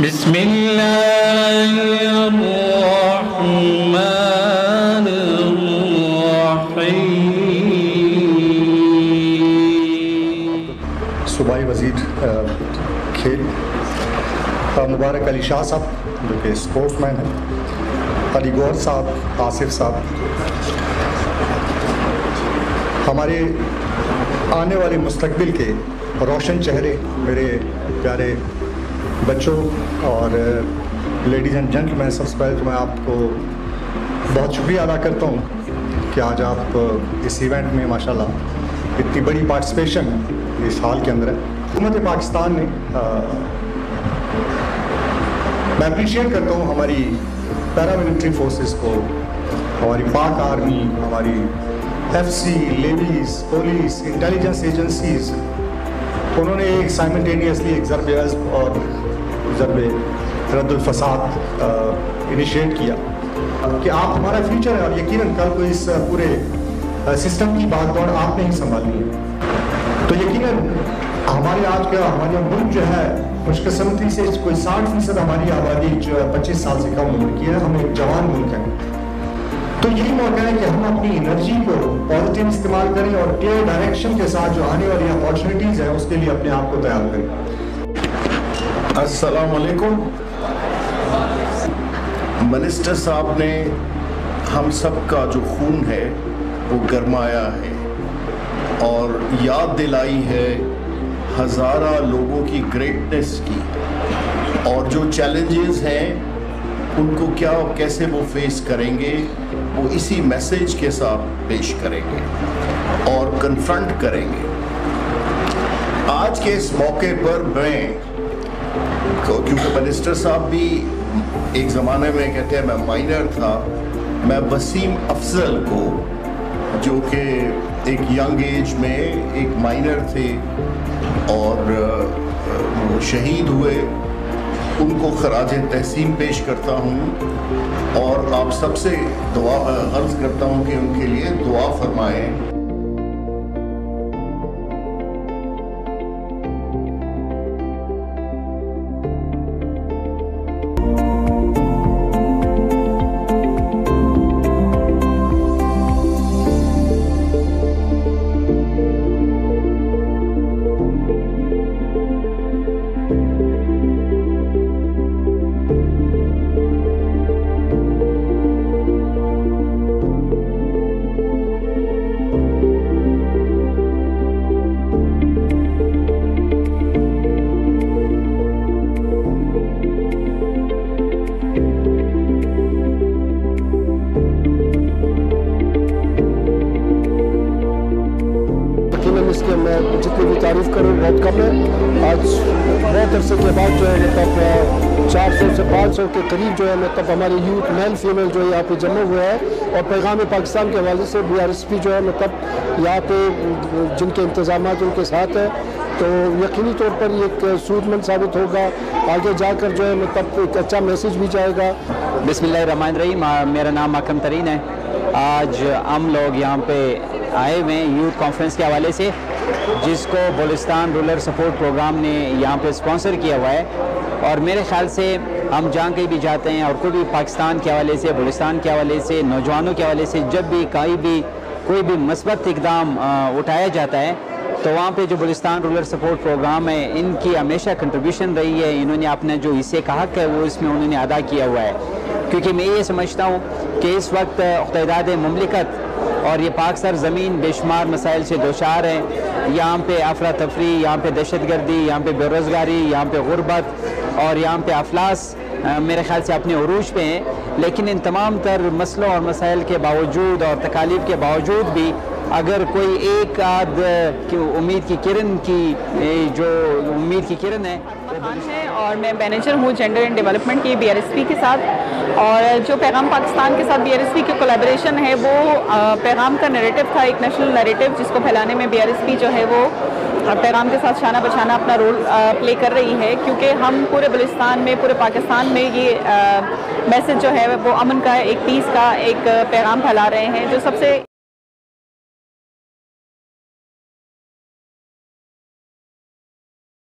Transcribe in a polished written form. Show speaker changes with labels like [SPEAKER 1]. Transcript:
[SPEAKER 1] بسم الله الرحمن الرحيم.
[SPEAKER 2] صوبائی وزیر کھیل مبارک علی شاہ صاحب جو کہ اسپورٹس مین ہیں، علی گور صاحب، آصف صاحب، ہمارے آنے والے مستقبل کے روشن چہرے، میرے پیارے بچوں اور لیڈیز اینڈ جینٹلمین، سب سے پہلے تو میں آپ کو بہت شکریہ ادا کرتا ہوں کہ آج آپ اس ایونٹ میں ماشاءاللہ اتنی بڑی پارٹیسپیشن اس ہال کے اندر ہے. حکومت پاکستان نے میں اپریشیٹ کرتا ہوں ہماری پیراملٹری فورسز کو، ہماری پاک آرمی، ہماری F C, levies, police, intelligence agencies, انہوں نے ایک سائملٹینیسلی ایک ضرب عزم اور ضرب رد الفساد انیشیٹ کیا کہ آپ ہمارا فیوچر ہے، اور یقیناً کل کو اس پورے سسٹم کی باغ دوڑ آپ نے ہی سنبھالنی ہے. تو یقیناً ہمارے آج کا ہمارا ملک جو ہے خوش قسمتی سے کوئی 60% ہماری آبادی جو ہے 25 سال سے کم عمر کی ہے. ہم ایک جوان ملک ہیں، تو یہی موقع ہے کہ ہم اپنی انرجی کو پازیٹیو استعمال کریں اور کلیئر ڈائریکشن کے ساتھ جو آنے والی اپارچونیٹیز ہیں اس کے لیے اپنے آپ کو تیار کریں.
[SPEAKER 3] السلام علیکم. منسٹر صاحب نے ہم سب کا جو خون ہے وہ گرمایا ہے اور یاد دلائی ہے ہزارہ لوگوں کی گریٹنس کی، اور جو چیلنجز ہیں ان کو کیا اور کیسے وہ فیس کریں گے وہ اسی میسیج کے ساتھ پیش کریں گے اور کنفرنٹ کریں گے. آج کے اس موقع پر میں، کیونکہ منسٹر صاحب بھی ایک زمانے میں کہتے ہیں میں مائنر تھا، میں وسیم افضل کو جو کہ ایک ینگ ایج میں ایک مائنر تھے اور وہ شہید ہوئے، ان کو خراج تحسین پیش کرتا ہوں اور آپ سب سے دعا عرض کرتا ہوں کہ ان کے لیے دعا فرمائیں.
[SPEAKER 4] اس کے میں جتنی بھی تعریف کروں بہت کم ہے. آج بہت عرصے کے بعد جو ہے مطلب 400 سے 500 کے قریب جو ہے مطلب ہمارے یوتھ میل فیمیل جو ہے یہاں پہ جمع ہوا ہے، اور پیغام پاکستان کے حوالے سے BRSP جو ہے مطلب یہاں پہ جن کے انتظامات ان کے ساتھ ہے، تو یقینی طور پر یہ ایک سود مند ثابت ہوگا. آگے جا کر جو ہے مطلب ایک اچھا میسیج بھی جائے گا.
[SPEAKER 5] بسم اللہ الرحمن الرحیم. میرا نام اکرم ترین ہے. آج ہم لوگ یہاں پہ آئے ہوئے ہیں یوتھ کانفرنس کے حوالے سے، جس کو بلوچستان رولر سپورٹ پروگرام نے یہاں پہ اسپانسر کیا ہوا ہے. اور میرے خیال سے ہم جہاں کہیں بھی جاتے ہیں اور کوئی بھی پاکستان کے حوالے سے، بلوچستان کے حوالے سے، نوجوانوں کے حوالے سے جب بھی کوئی بھی مثبت اقدام اٹھایا جاتا ہے تو وہاں پہ جو بلوچستان رولر سپورٹ پروگرام ہے ان کی ہمیشہ کنٹریبیوشن رہی ہے. انہوں نے اپنا جو حصے کا حق ہے وہ اس میں انہوں نے ادا کیا ہوا ہے، کیونکہ میں یہ سمجھتا ہوں کہ اس وقت اقتدار مملکت اور یہ پاک سر زمین بے شمار مسائل سے دوچار ہیں. یہاں پہ افراتفری، یہاں پہ دہشت گردی، یہاں پہ بے روزگاری، یہاں پہ غربت اور یہاں پہ افلاس میرے خیال سے اپنے عروج پہ ہیں. لیکن ان تمام تر مسئلوں اور مسائل کے باوجود اور تکالیف کے باوجود بھی اگر کوئی ایک آدھ امید کی کرن ہے
[SPEAKER 6] اور میں مینیجر ہوں جینڈر اینڈ ڈیولپمنٹ کی BRSP کے ساتھ. اور جو پیغام پاکستان کے ساتھ BRSP کی کولیبریشن ہے وہ پیغام کا نیریٹو تھا، ایک نیشنل نیریٹو جس کو پھیلانے میں BRSP جو ہے وہ پیغام کے ساتھ شانہ بشانہ اپنا رول پلے کر رہی ہے، کیونکہ ہم پورے بلوچستان میں، پورے پاکستان میں یہ میسج جو ہے وہ امن کا، ایک پیس کا ایک پیغام پھیلا رہے ہیں جو سب سے